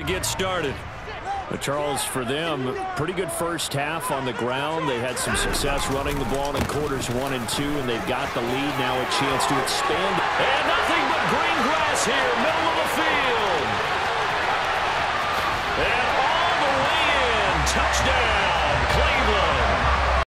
Get started. Charles, for them, pretty good first half on the ground. They had some success running the ball in quarters 1 and 2, and they've got the lead. Now a chance to expand. And nothing but green grass here, middle of the field.